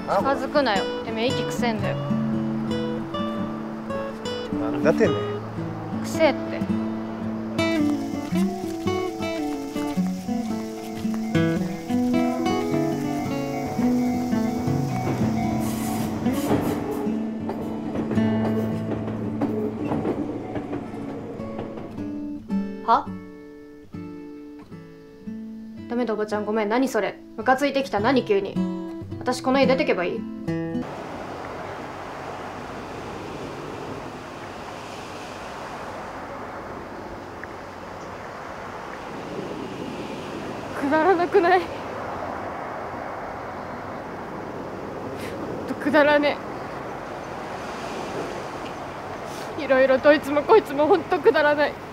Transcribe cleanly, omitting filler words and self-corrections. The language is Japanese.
近づくなよ。てめえ息くせえんだよ。 なんだてめえ。 くせえって。は？ダメだおばちゃん、ごめん。何それ、ムカついてきた。何急に。私この家出てけばいい？くだらなくない？ほんとくだらねえ。いろいろどいつもこいつもほんとくだらない。